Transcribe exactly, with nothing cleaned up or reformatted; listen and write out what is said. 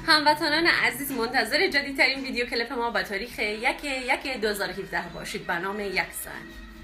هموطنان عزیز، منتظر جدیدترین ویدیو کلیپ ما با تاریخ یک یک دو هزار و هفده باشید به نام یک ساعت.